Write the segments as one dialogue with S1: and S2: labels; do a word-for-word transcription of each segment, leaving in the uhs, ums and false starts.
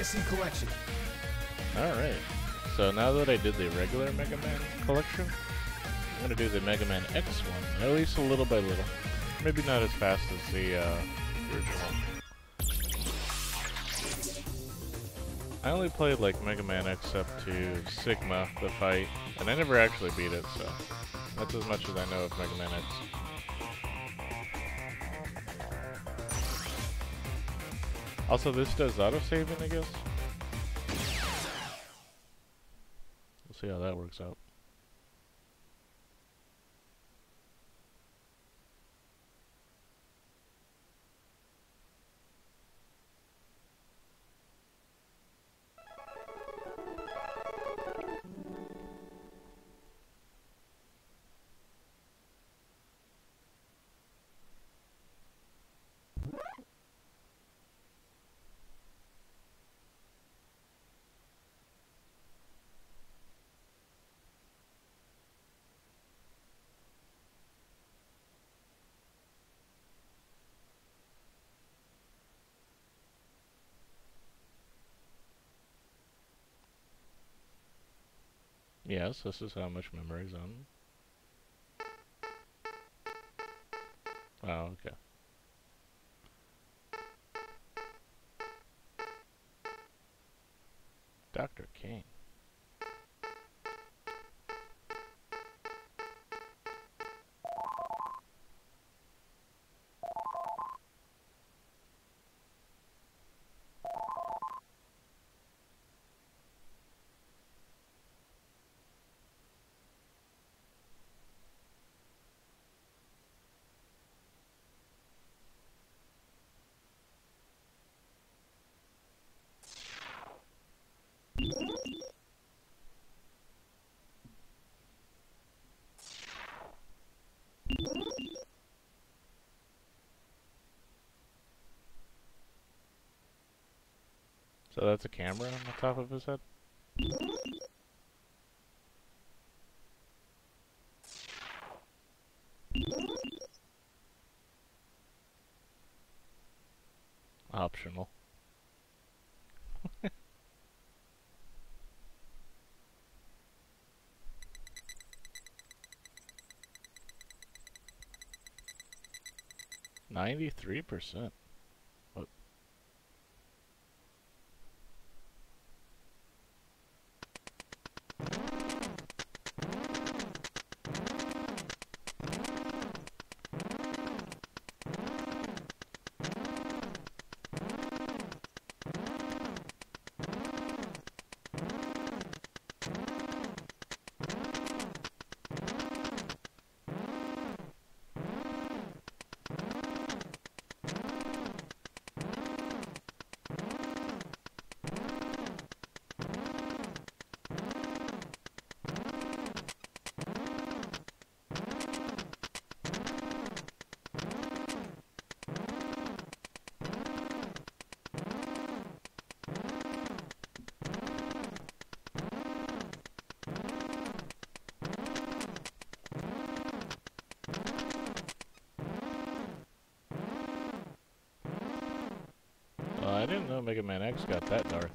S1: Odyssey Collection.
S2: Alright. So now that I did the regular Mega Man collection, I'm going to do the Mega Man X one, at least a little by little. Maybe not as fast as the uh, original. I only played like Mega Man X up to Sigma, the fight, and I never actually beat it, so that's as much as I know of Mega Man X. Also, this does autosaving, I guess. We'll see how that works out. Yes, this is how much memory is on. Oh, okay. Doctor King. So that's a camera on the top of his head? Optional. Ninety-three percent. What? Well, I didn't know Mega Man X got that dark.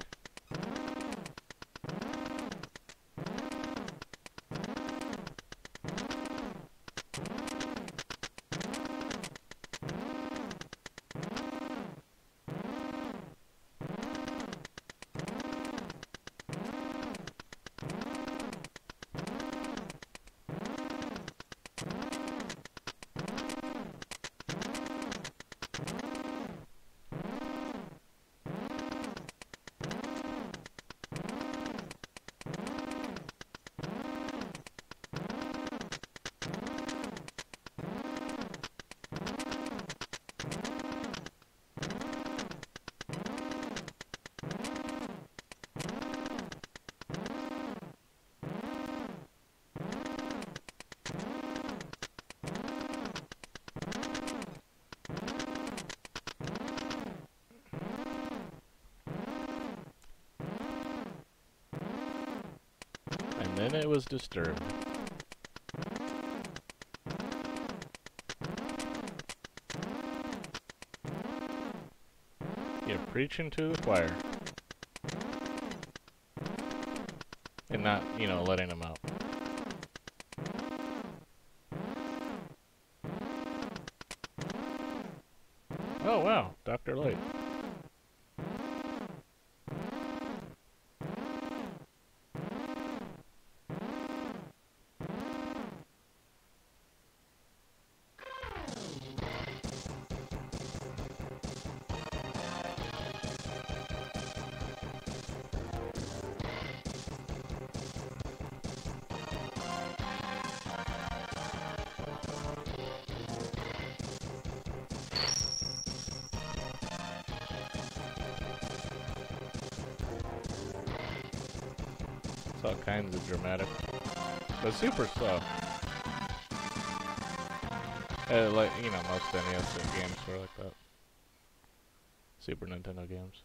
S2: And then it was disturbed. You're preaching to the choir. And not, you know, letting him out. Oh wow, Doctor Light. It's all kinds of dramatic, but super slow. Uh, like, you know, most N E S games were like that. Super Nintendo games.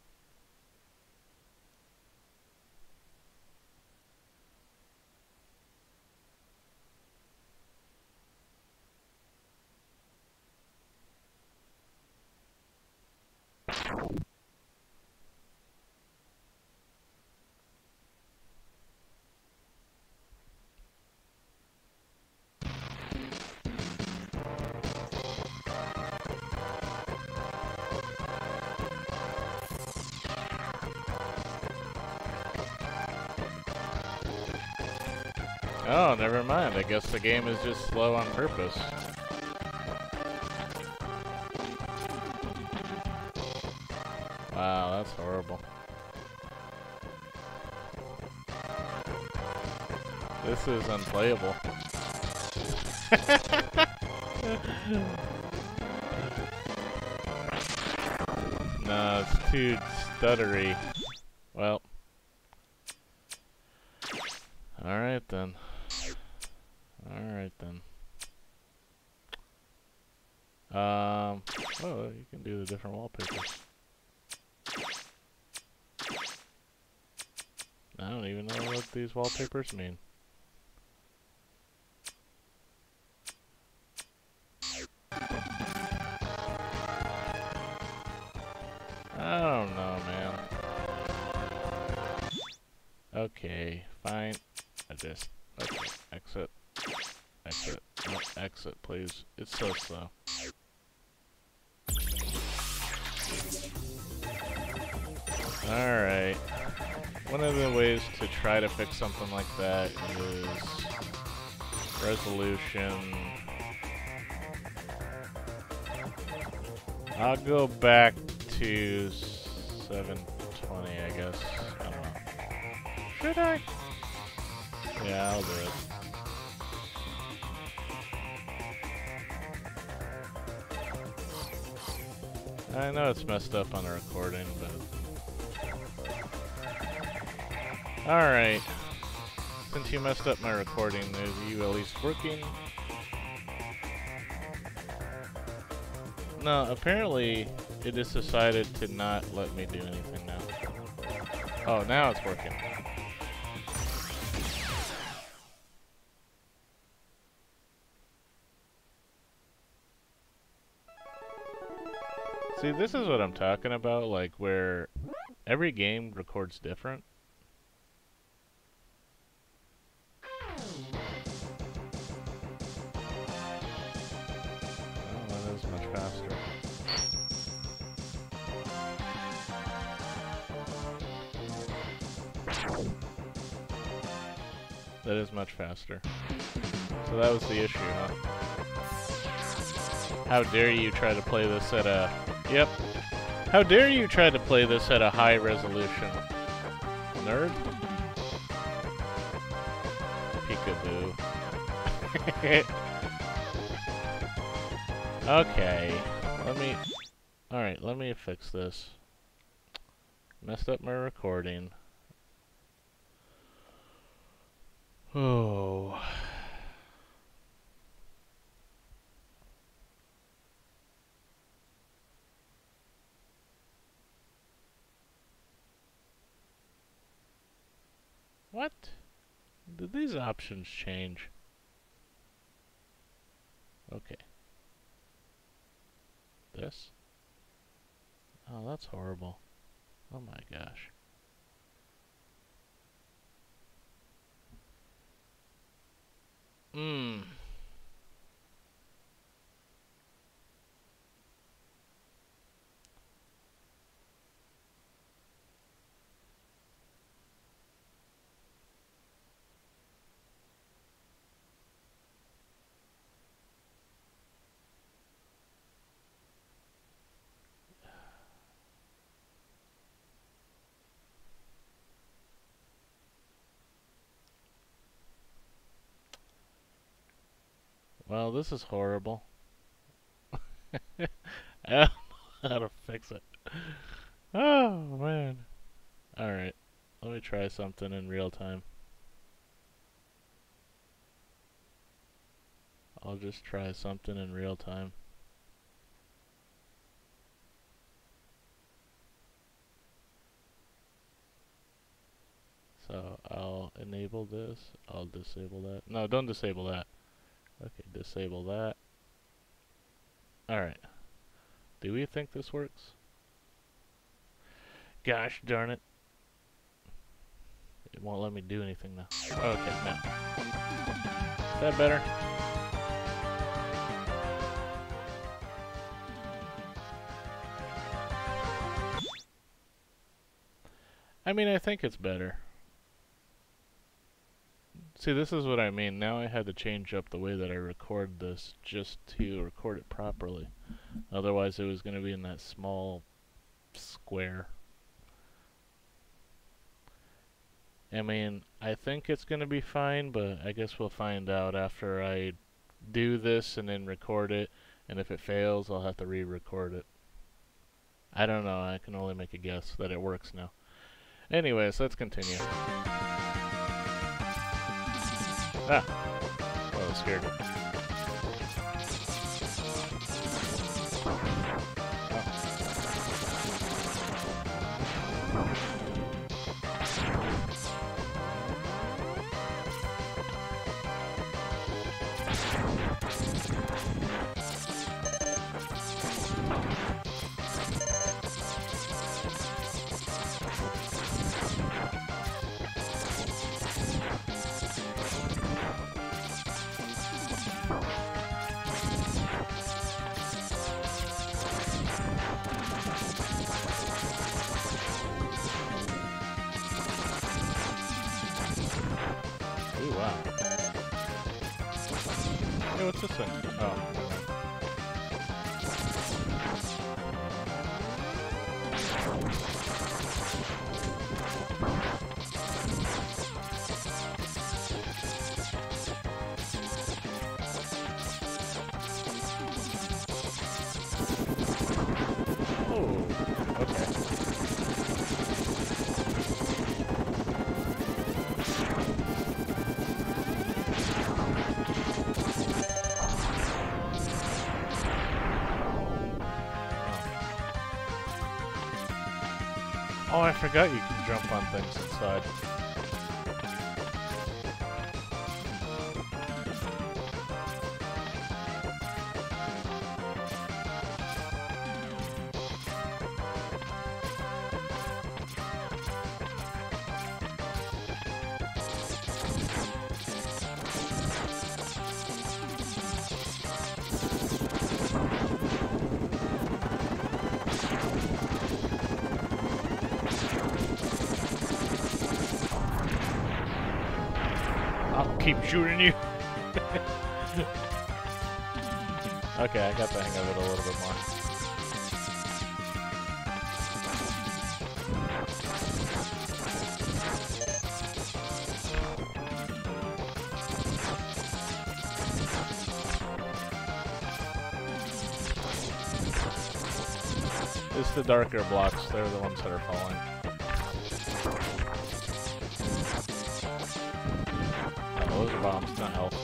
S2: Oh, never mind. I guess the game is just slow on purpose. Wow, that's horrible. This is unplayable. No, it's too stuttery. Well. Alright then. Alright then. Um, oh, you can do the different wallpapers. I don't even know what these wallpapers mean. I don't know, man. Okay, fine. I just, okay, exit. Exit. No, exit, please. It's so slow. Alright. One of the ways to try to fix something like that is resolution. I'll go back to seven twenty, I guess. I don't know. Should I? Yeah, I'll do it. I know it's messed up on the recording, but... Alright. Since you messed up my recording, is you at least working? No, apparently it just decided to not let me do anything now. Oh, now it's working. See, this is what I'm talking about, like where every game records different. Oh, that is much faster. That is much faster. So that was the issue, huh? How dare you try to play this at a... Yep. How dare you try to play this at a high resolution? Nerd? Peekaboo. Okay. Let me... Alright, let me fix this. Messed up my recording. Oh... What? Did these options change? Okay. This? Oh, that's horrible. Oh my gosh. Hmm. Well, this is horrible. I don't know how to fix it. Oh, man. Alright. Let me try something in real time. I'll just try something in real time. So I'll enable this. I'll disable that. No, don't disable that. Okay, disable that. Alright. Do we think this works? Gosh darn it. It won't let me do anything now. Okay, now. Is that better? I mean, I think it's better. See, this is what I mean. Now I had to change up the way that I record this just to record it properly. Otherwise, it was going to be in that small square. I mean, I think it's going to be fine, but I guess we'll find out after I do this and then record it. And if it fails, I'll have to re-record it. I don't know. I can only make a guess that it works now. Anyways, let's continue. Ah! Oh, I was scared. Hey, what's this thing? Oh. Oh, okay. Oh, I forgot you can jump on things inside. I'll keep shooting you. Okay, I got the hang of it a little bit more. It's the darker blocks, they're the ones that are falling. Oh, those are bombs, not health.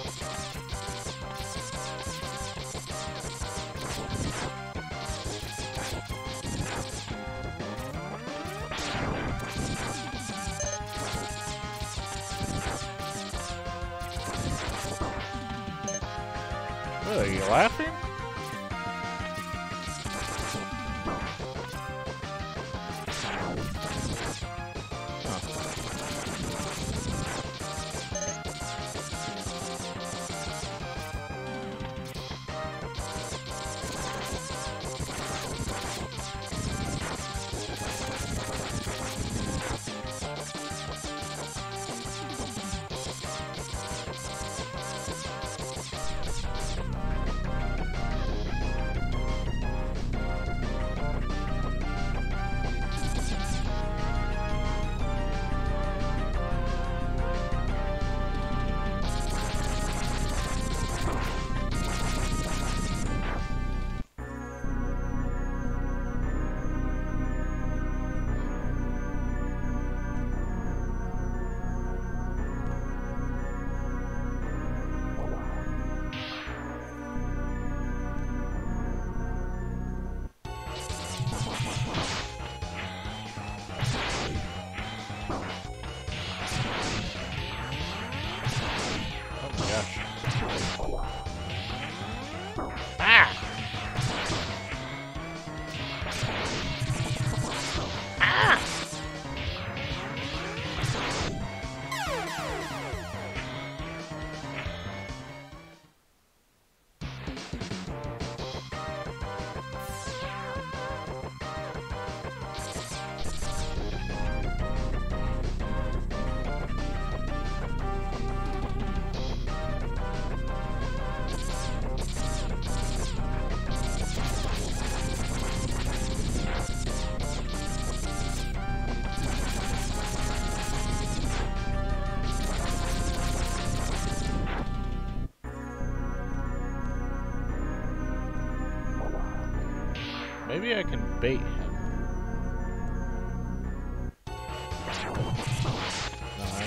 S2: What, are you laughing? Maybe I can bait him. No, I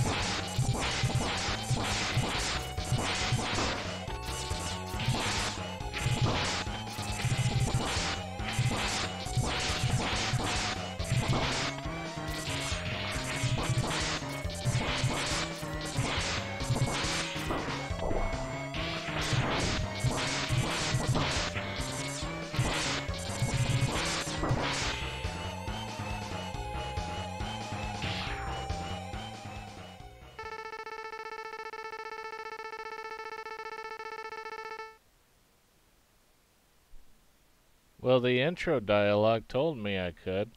S2: Well, the intro dialogue told me I could.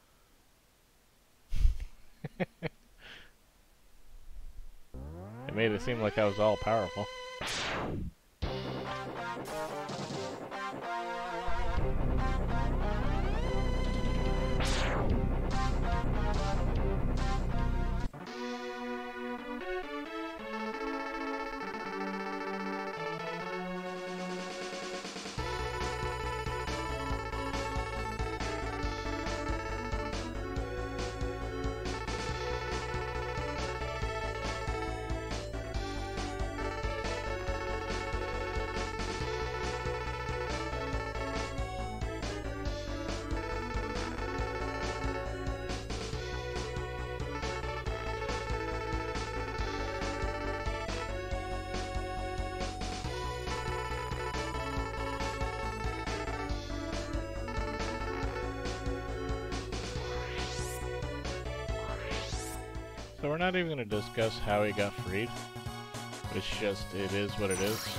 S2: It made it seem like I was all powerful. So we're not even going to discuss how he got freed. It's just, it is what it is.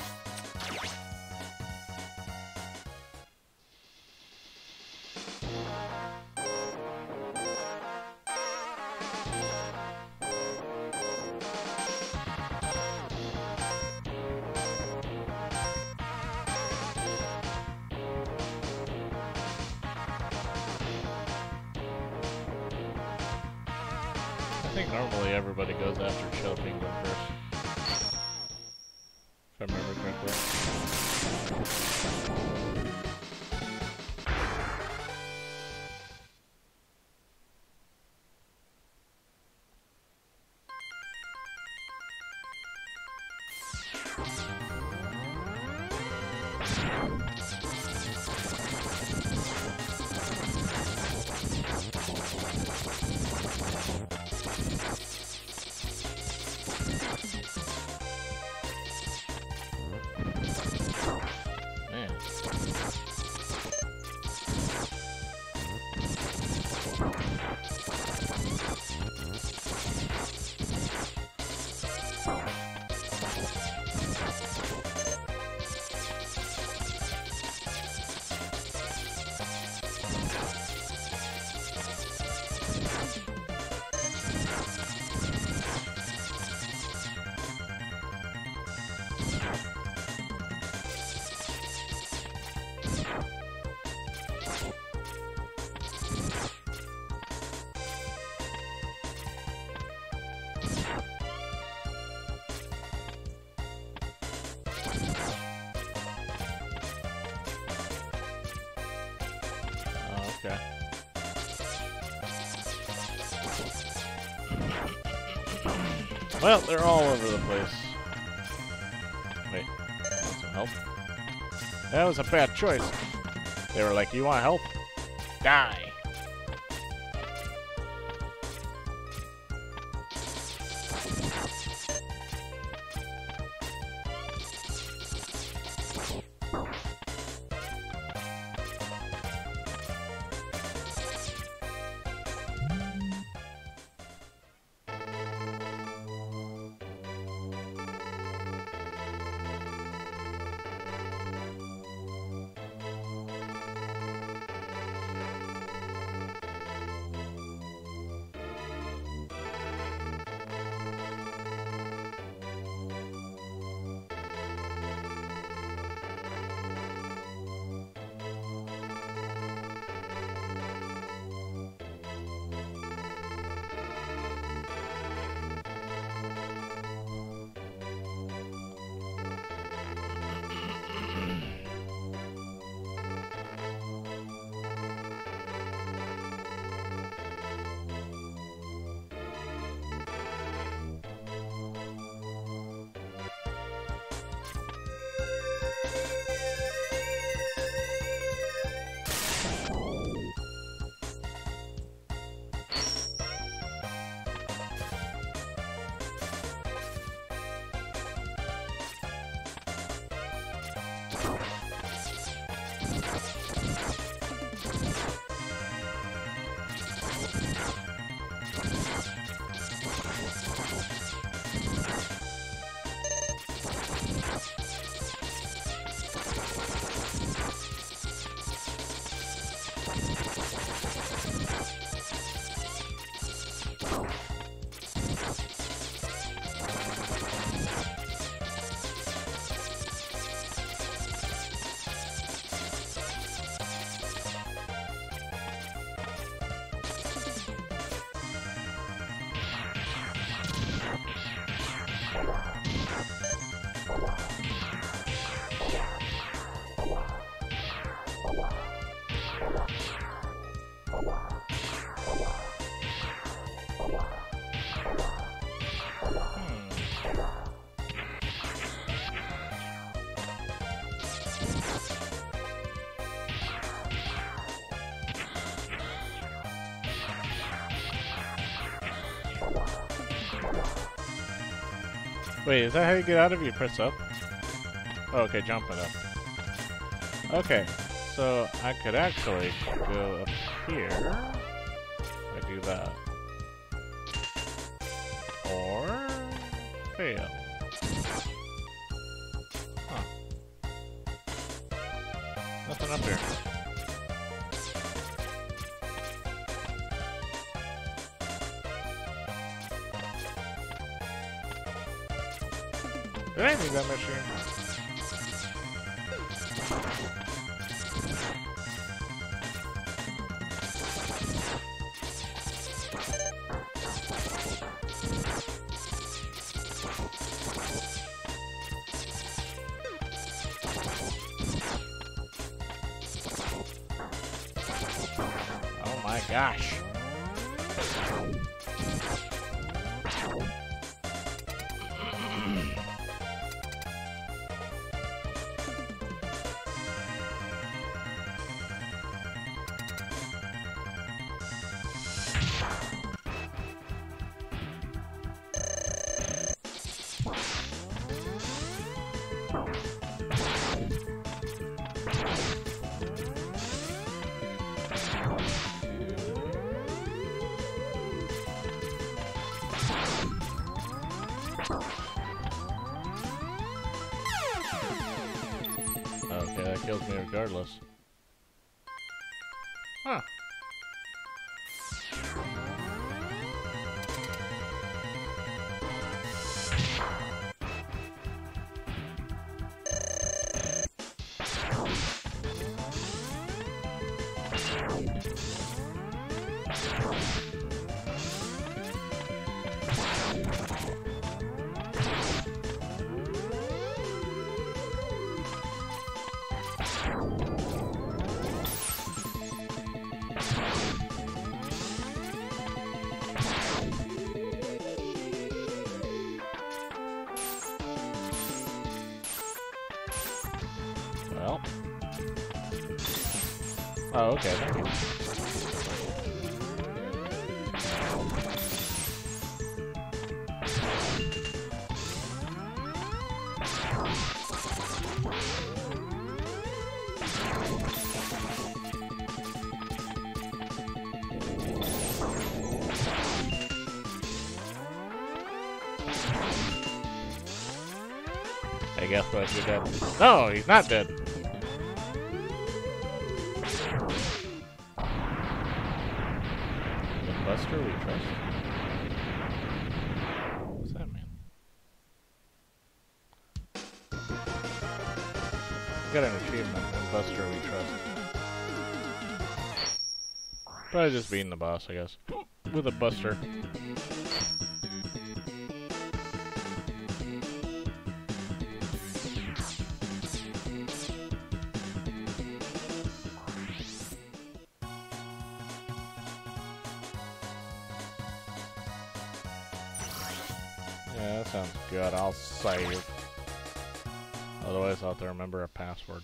S2: I think normally everybody goes after Shell Penguin first. If I remember correctly. Okay. Well, they're all over the place. Wait, want some help? That was a bad choice. They were like, you want help? Die! Wait, is that how you get out of it? You press up? Oh, okay, jumping up. Okay, so I could actually go up here. I do that. Or fail. Huh. Nothing up here. Did I need that machine? Oh my gosh. Okay, that kills me regardless. Huh. Well. Oh, okay, thank you. I guess what, you're dead. No, he's not dead. Buster we trust? What's that mean? Got an achievement in Buster we trust. Probably just beating the boss, I guess. With a Buster. Yeah, that sounds good. I'll save. Otherwise, I'll have to remember a password.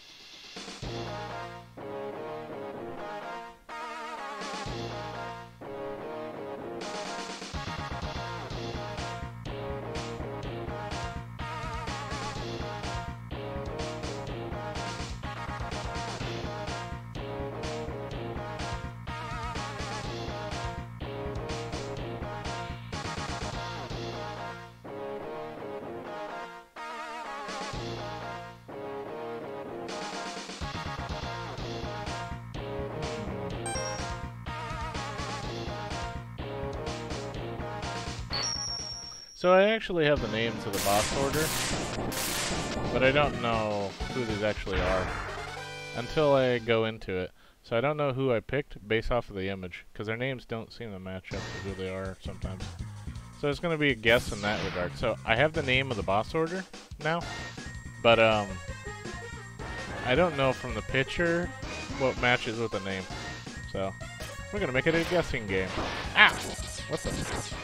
S2: So I actually have the names of the boss order, but I don't know who these actually are until I go into it. So I don't know who I picked based off of the image, because their names don't seem to match up to who they are sometimes. So it's going to be a guess in that regard. So I have the name of the boss order now, but um, I don't know from the picture what matches with the name. So we're going to make it a guessing game. Ah! What the?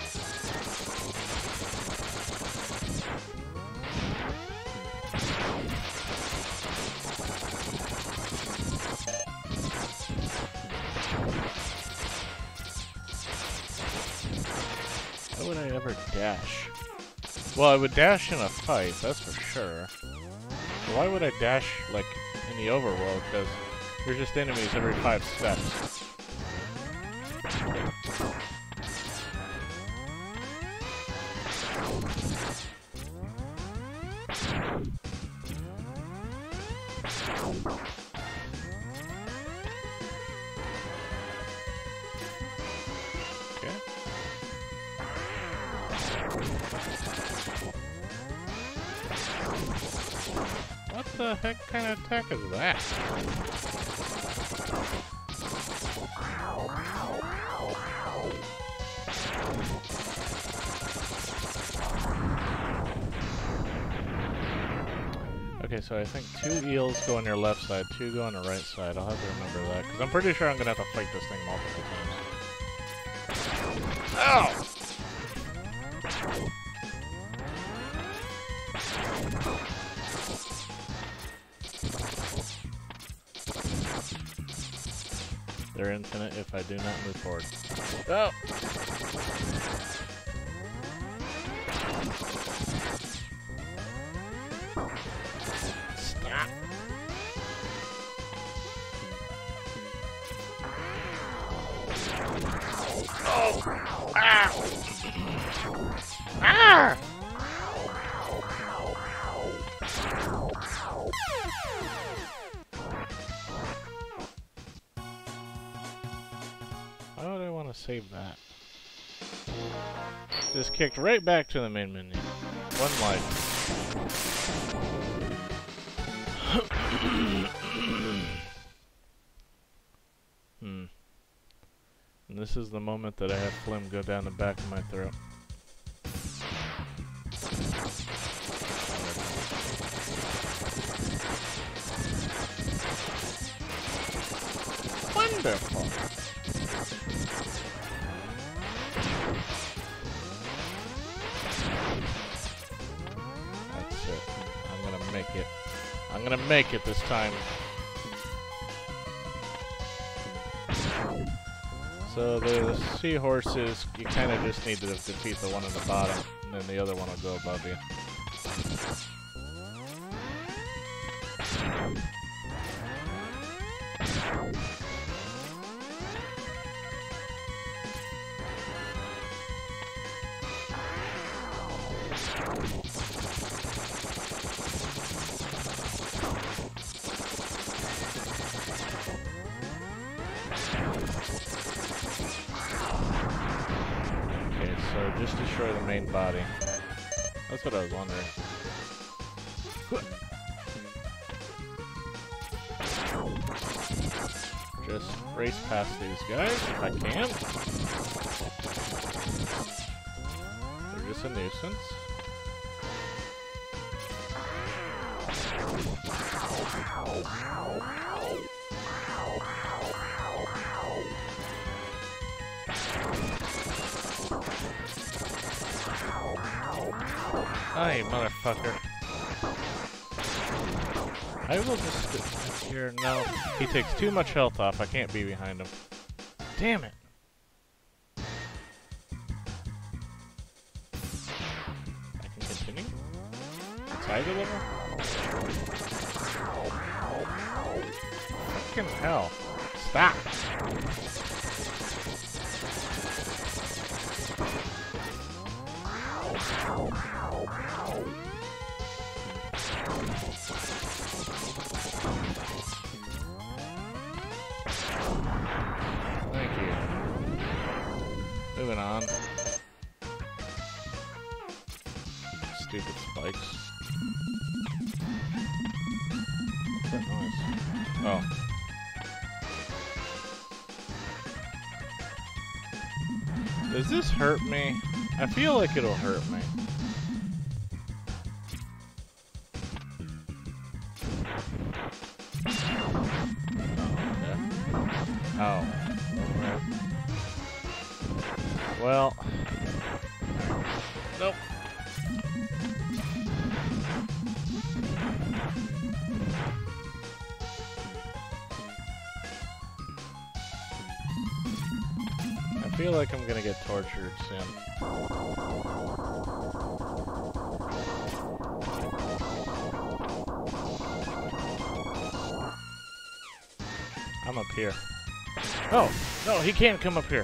S2: Why would I ever dash? Well, I would dash in a fight, that's for sure. But why would I dash, like, in the overworld? Because there's just enemies every five steps. Okay. What the heck kind of attack is that? Okay, so I think two eels go on your left side, two go on the right side. I'll have to remember that, because I'm pretty sure I'm going to have to fight this thing multiple times. Ow! They're infinite if I do not move forward. Oh! Stop! Oh! Ah! Ah! Why would I want to save that? Just kicked right back to the main menu. One life. Hmm. And this is the moment that I have phlegm go down the back of my throat. Wonderful. That's it. I'm gonna make it. I'm gonna make it this time. So the seahorses, you kind of just need to defeat the one at the bottom, and then the other one will go above you. So just destroy the main body. That's what I was wondering. Just race past these guys if I can. They're just a nuisance. Hey, motherfucker. I will just sit here. No, he takes too much health off. I can't be behind him. Damn it. I can continue? Inside a little? Fucking hell. Stop. Thank you. Moving on. Stupid spikes. What's that noise? Oh. Does this hurt me? I feel like it'll hurt me. Oh. well. Nope. I feel like I'm gonna get tortured soon. I'm up here. Oh! No, he can't come up here.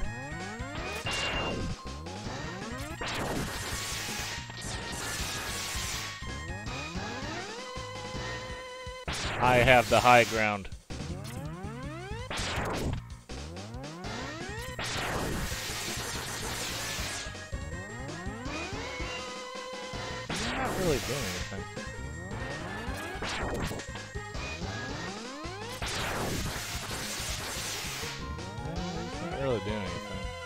S2: I have the high ground. I'm not really doing anything. He's not really doing anything.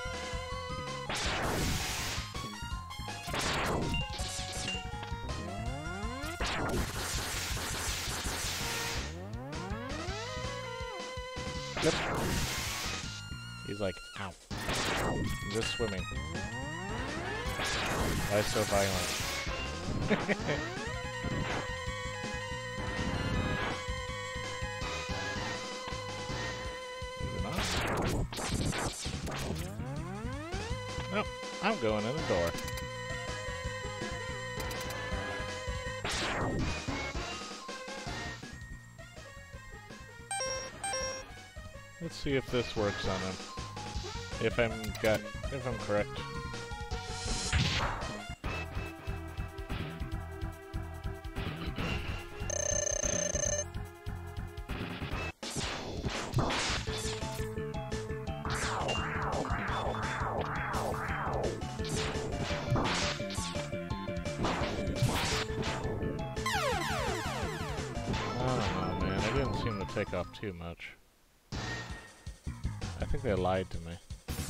S2: Yep. He's like, ow. I'm just swimming. Why so violent? Nope, I'm going in the door. Let's see if this works on him. If I'm got, if I'm correct. I don't know, man. I didn't seem to take off too much. I think they lied to me.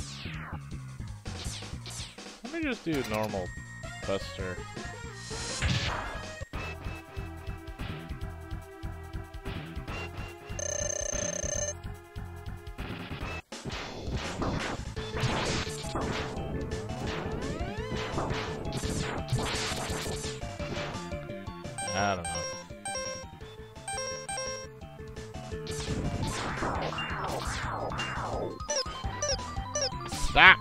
S2: Let me just do normal Buster. I don't know. Stop!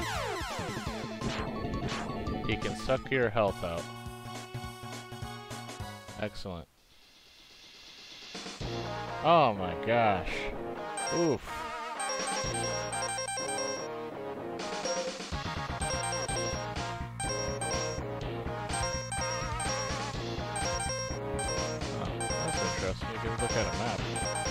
S2: He can suck your health out. Excellent. Oh my gosh. Oof. Oh, that's interesting. You can look at a map.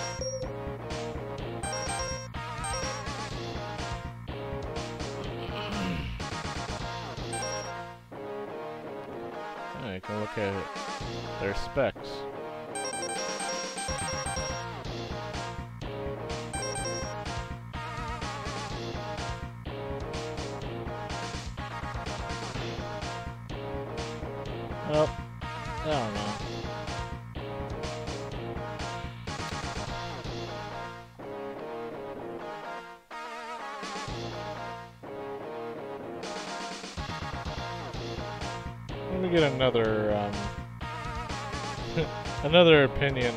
S2: You can look at their specs. Well, I don't know. Let me get another, um, another opinion.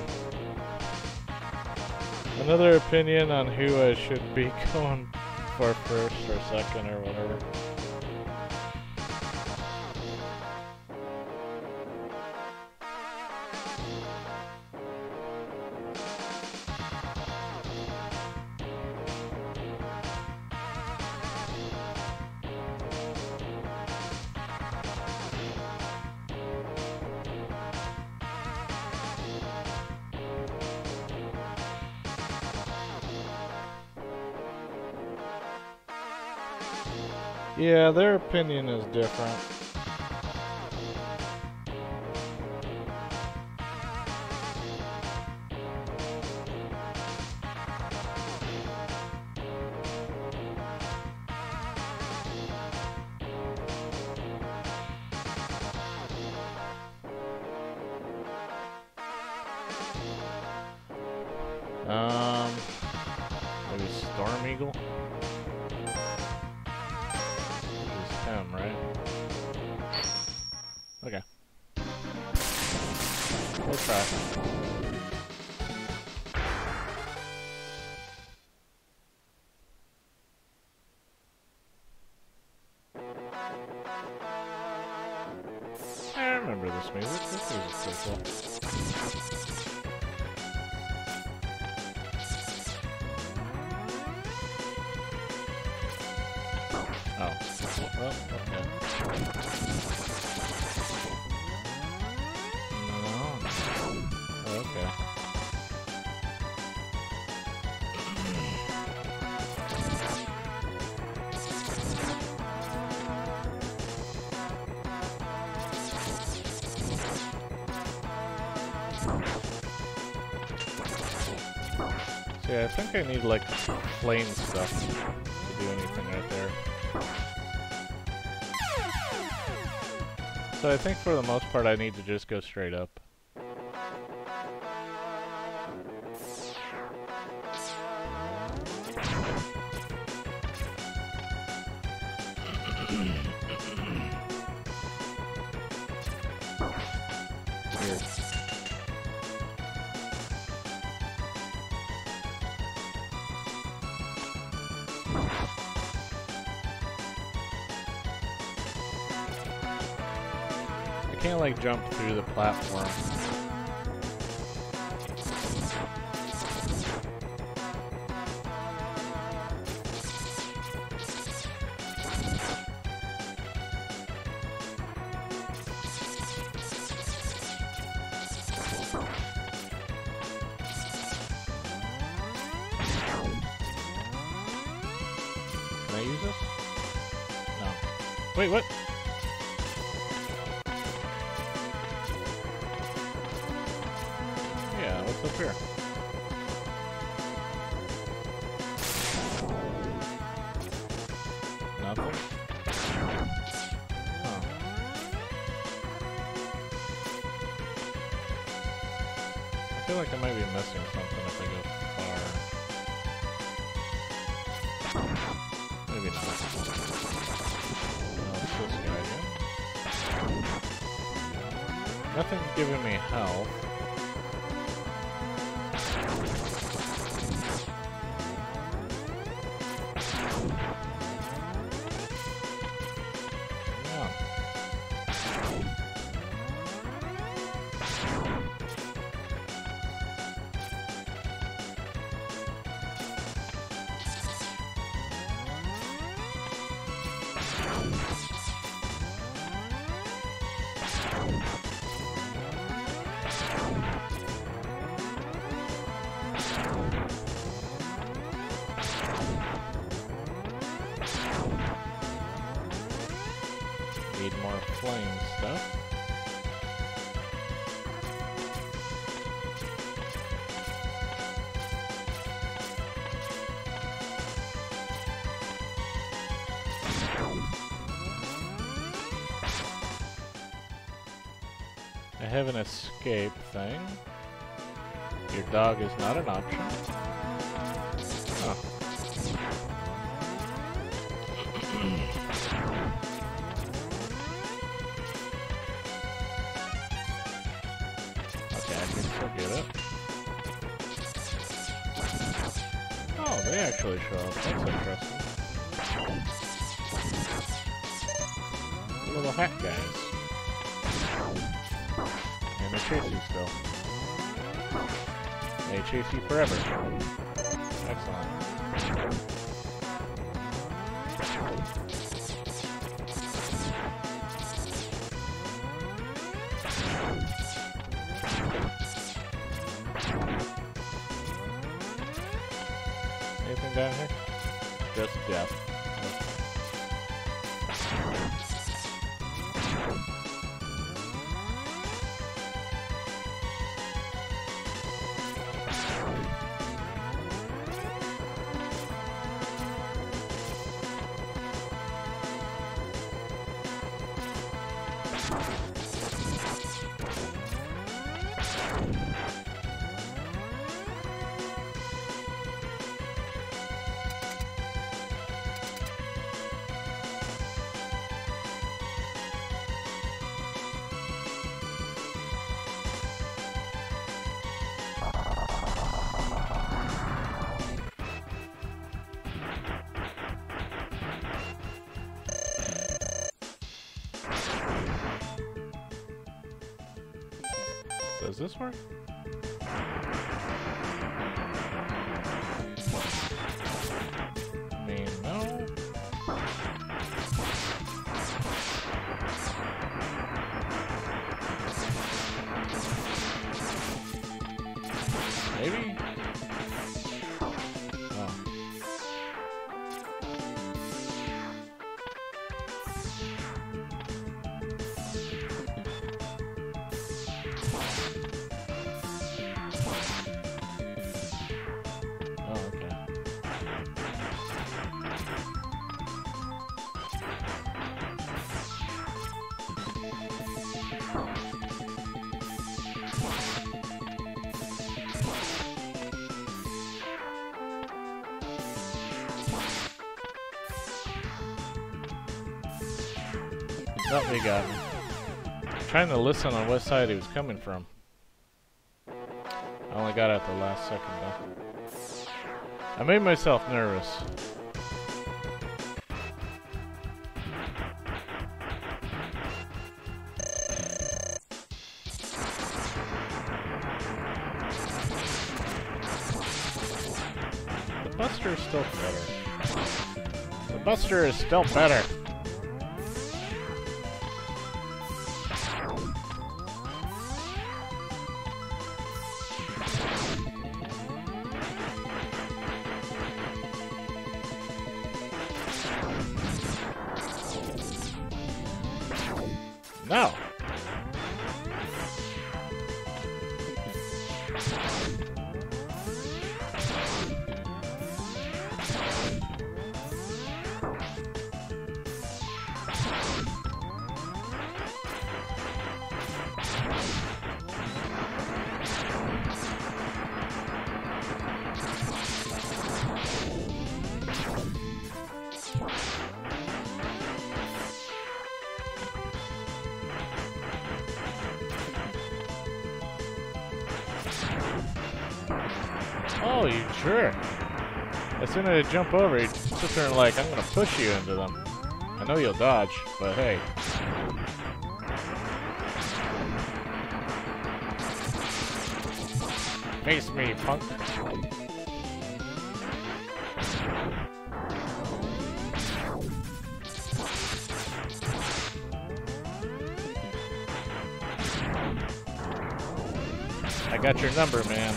S2: Another opinion on who I should be going for first or second or whatever. Yeah, their opinion is different. Um, maybe Storm Eagle? M, right? Okay. We'll try. I remember this music. This music is pretty cool. Oh. Well, okay. No. Oh, okay. See, I think I need, like, plain stuff to do anything right there. So I think for the most part I need to just go straight up. Weird. I can't like jump through the platform. Can I use this? No. Wait, what? Yeah, what's up here? Nothing? Huh. I feel like I might be missing something if I go far. Maybe not. No, it's this guy again. Nothing's giving me health. Need more flame stuff. I have an escape thing. Your dog is not an option. Huh. Okay, I can still get it. Oh, they actually show up. That's interesting. Little hat guys. And they chase you still. They chase you forever. Excellent. Anything down here? Just death. Does this work? I mean, no. Maybe? Oh. Oh, okay. Oh, he got me. Trying to listen on what side he was coming from. I only got it at the last second though. I made myself nervous. The Buster is still better. The Buster is still better. No. Oh, you jerk. As soon as I jump over, you sit there and like, I'm gonna push you into them. I know you'll dodge, but hey. Face me, punk. I got your number, man.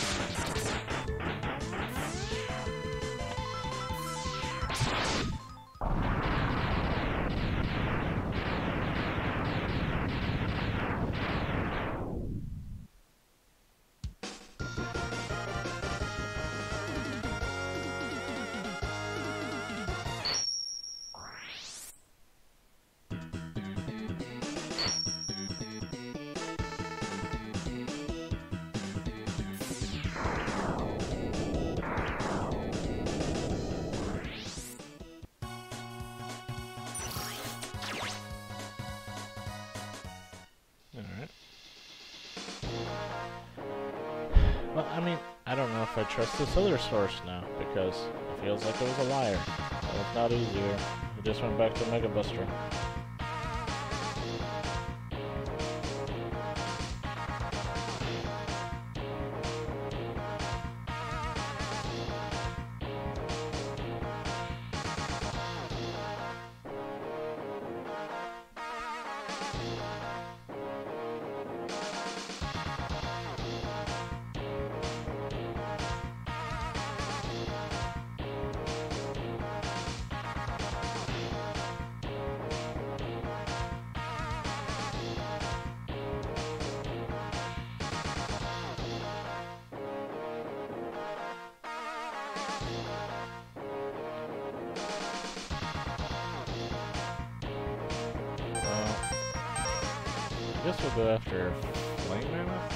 S2: Well, I mean, I don't know if I trust this other source now, because it feels like it was a liar. It was not easier. It just went back to Mega Buster. I guess we'll go after Flame Mammoth.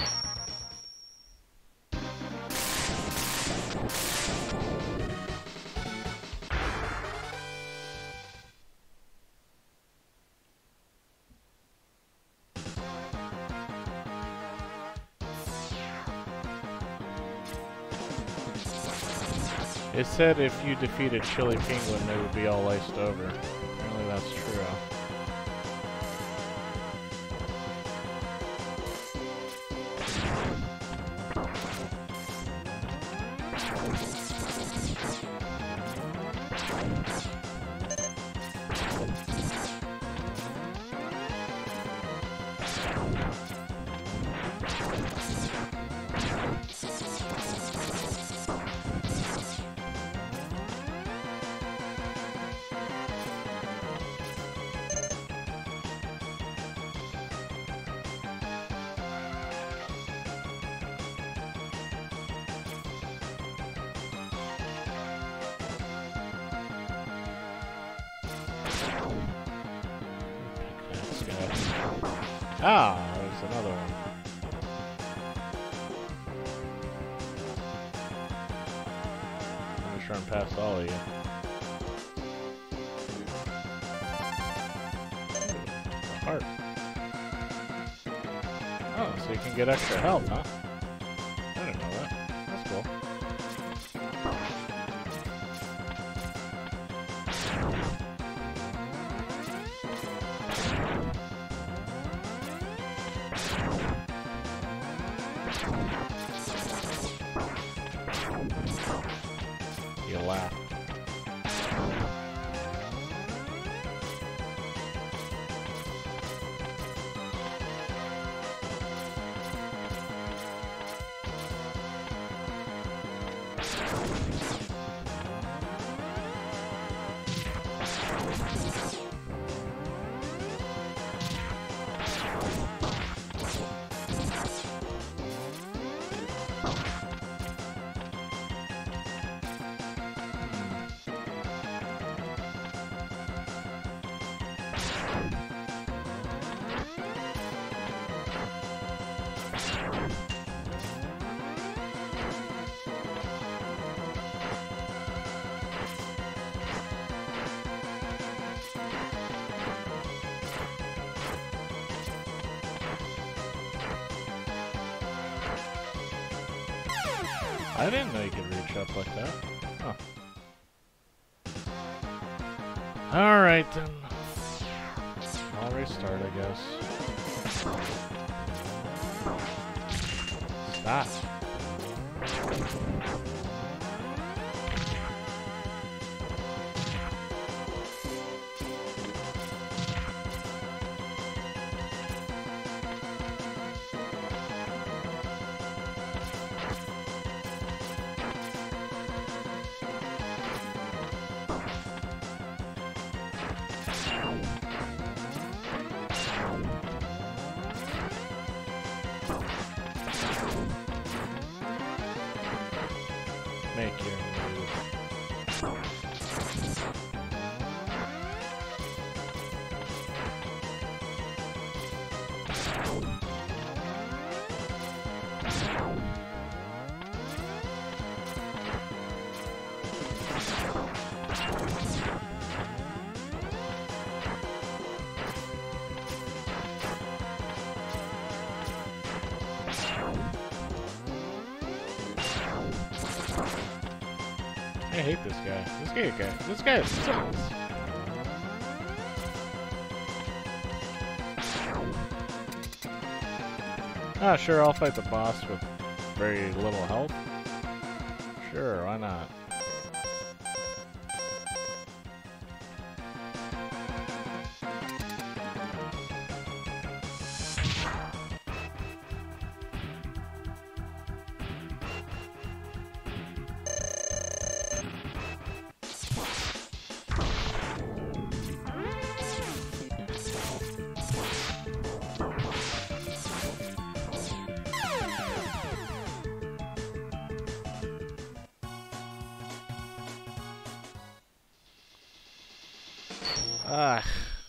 S2: It said if you defeated Chili Penguin, they would be all iced over. Apparently that's true. This guy. Ah, there's another one. I'm gonna try and pass all of you. Heart. Oh, so you can get extra health, huh? I didn't know that. That's cool. You laugh. I didn't know you could reach up like that. Huh. Alright then. I'll restart, I guess. Stop. Make your move. I hate this guy. This guy, guy. This guy sucks. Ah, sure, I'll fight the boss with very little help. Sure, why not? Ah.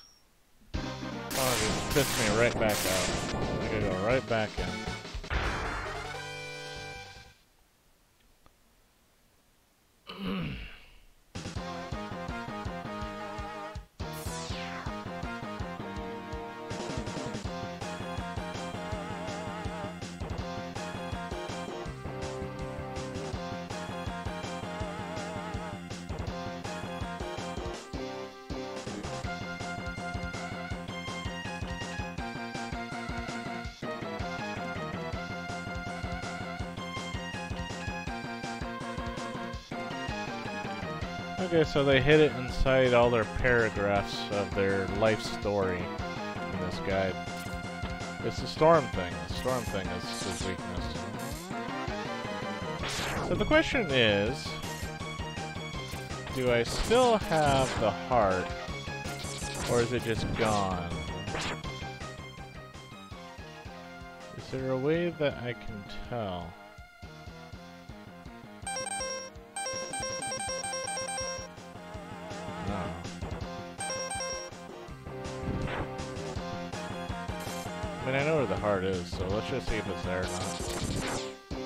S2: Oh, it spits me right back out. I gotta go right back in. Okay, so they hid it inside all their paragraphs of their life story in this guide. It's the storm thing. The storm thing is his weakness. So the question is, do I still have the heart, or is it just gone? Is there a way that I can tell? I mean, I know where the heart is, so let's just see if it's there or not.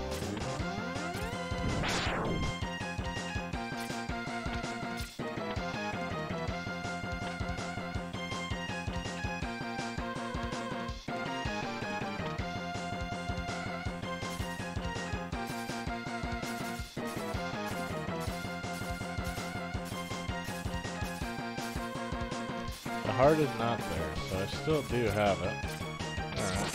S2: The heart is not there, so I still do have it. Alright.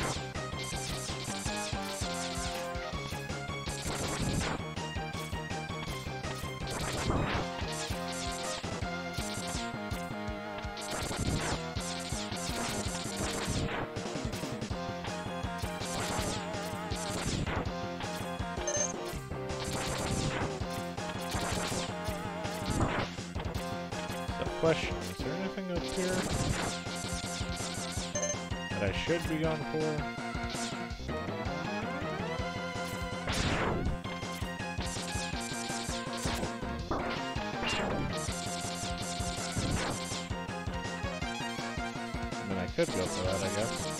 S2: So, question, is there anything up here that I should be going for? I mean, I could go for that, I guess.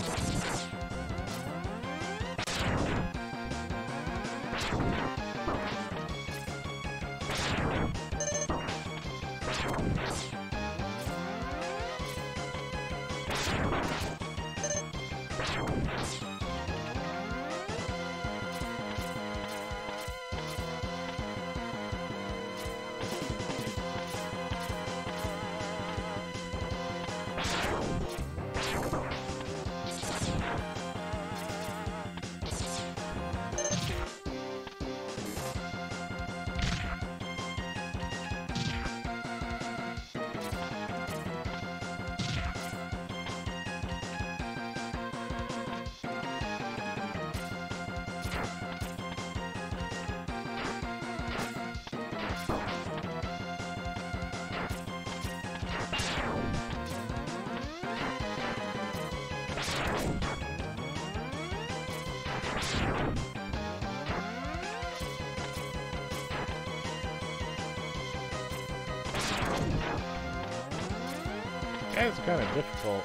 S2: That's kind of difficult.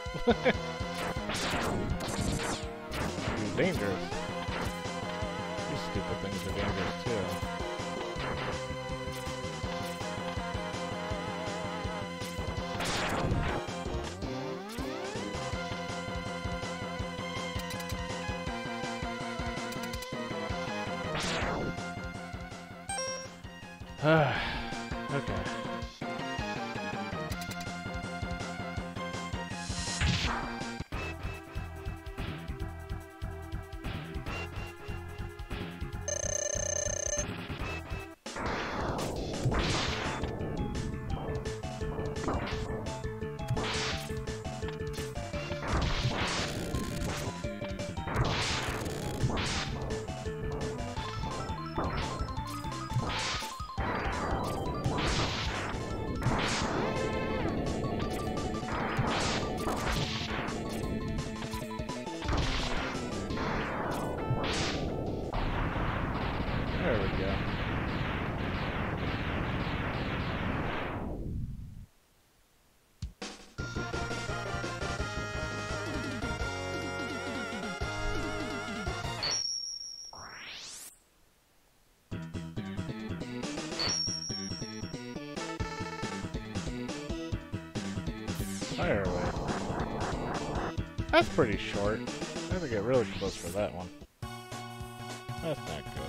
S2: It's dangerous. These stupid things are dangerous too. Okay. There we go. Fireway. That's pretty short. I have to get really close for that one. That's not good.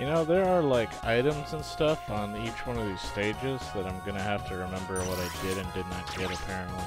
S2: You know, there are like items and stuff on each one of these stages that I'm gonna have to remember what I did and did not get apparently.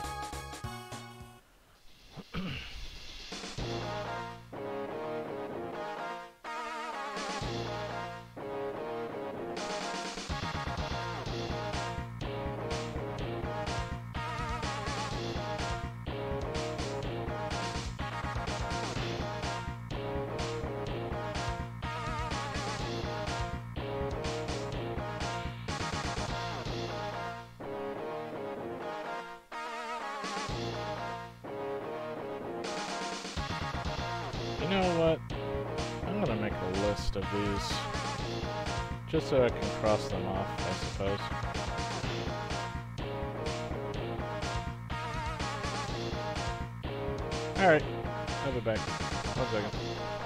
S2: You know what? I'm gonna make a list of these, just so I can cross them off, I suppose. Alright, I'll be back. One second.